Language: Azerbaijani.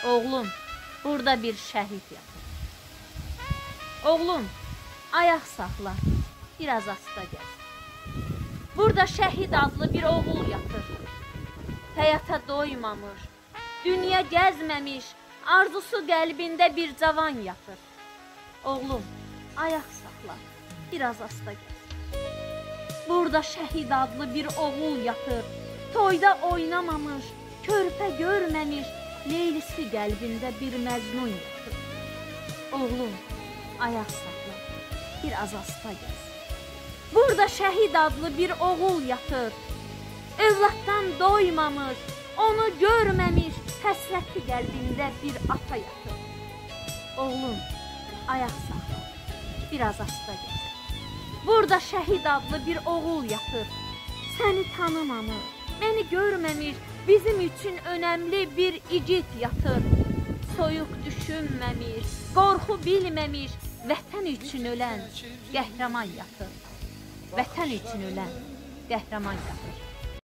Oğlum, burada bir şəhid yatır. Oğlum, ayaq saxla, biraz asta gəl. Burada şəhid adlı bir oğul yatır. Həyata doymamış, dünya gəzməmiş, arzusu qəlbində bir cavan yatır. Oğlum, ayaq saxla, biraz asta gəl. Burada şəhid adlı bir oğul yatır. Toyda oynamamış, körpə görməmiş, leylisi qəlbində bir məcnun yatır. Oğlum, ayaq saxla, biraz asta gəz. Burada şəhid adlı bir oğul yatır. Övladdan doymamış, onu görməmiş, həsrəti qəlbində bir ata yatır. Oğlum, ayaq saxla, biraz asta gəz. Burada şəhid adlı bir oğul yatır. Səni tanımamış, məni görməmiş, bizim üçün önəmli bir igid yatır. Soyuq düşünməmiş, qorxu bilməmiş, vətən üçün ölən qəhrəman yatır. Vətən üçün ölən qəhrəman yatır.